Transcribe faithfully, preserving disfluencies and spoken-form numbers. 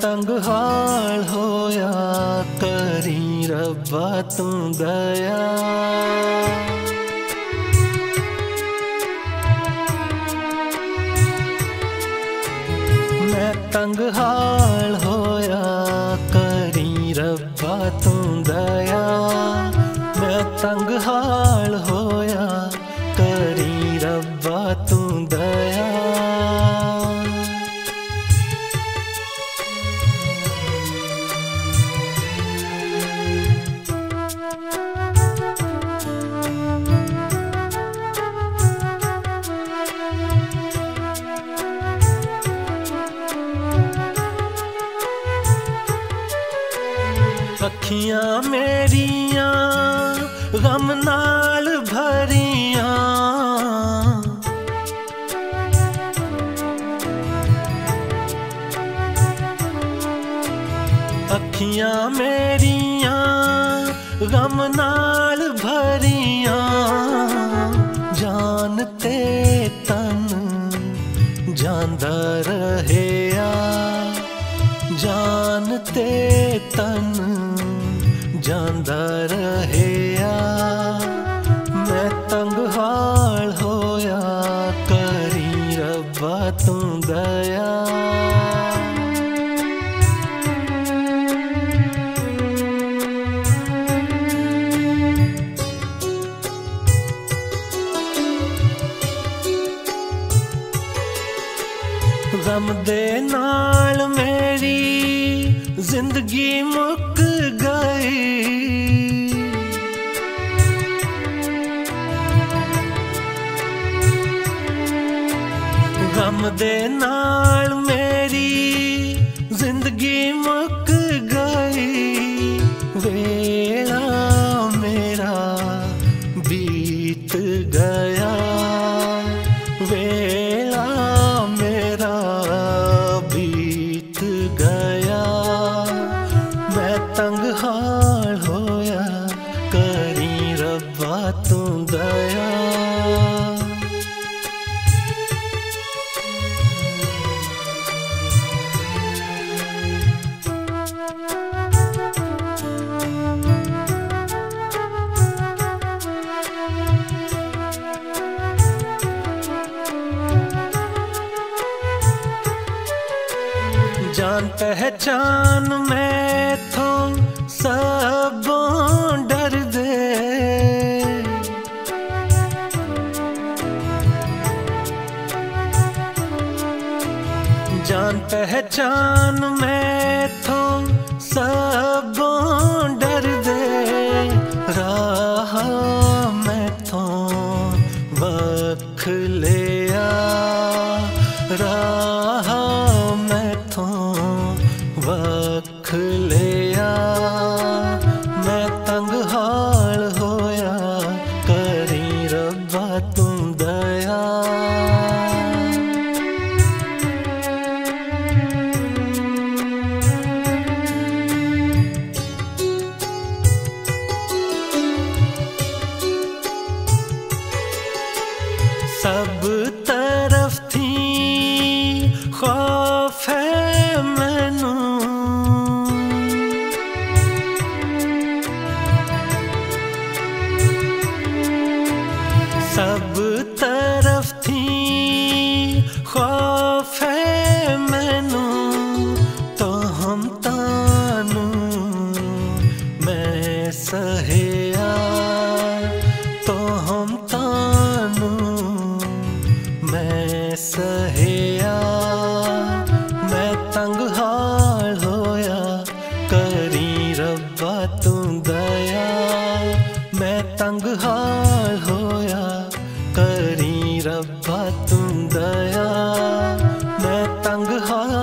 तंग हाल होया करी रब्बा तू दया। मैं तंग हाल होया करी रब्बा तू दया। मैं तंग हाल होया करी रब्बा तू दया। अखियां मेरिया गम नाल भरिया। अखियां मेरिया गम नाल भरिया। जान ते तन जांदा रहेया। जान ते तन जांदा रहेया। मैं तंग हाल होया करी रब्बा तू दया। गम दे नाल मेरी जिंदगी मुक गई। गम दे नाल मेरी जिंदगी मुक गई। वेला मेरा बीत गया। वेला मेरा बीत गया। मैं तंग हाल होया करी रब्बा तू दया। जान पहचान मैं थो सबों डर दे। जान पहचान मैं थो सबों डर दे। राह मैं थो वख लिया। राह मैं थो वख लिया। मैं तंग हाल होया करी रब्बा तू दया। सब तरफ थी खौफ है मैनू। सब तरफ थी खौफ है मैनू। तो हम तानू मैं सहेया। तो हम तानू मैं सहेया। मैं तंग हाल होया करी रब्बा तू दया। मैं तंग हाल होया करी रब्बा तू दया। मैं तंग हाल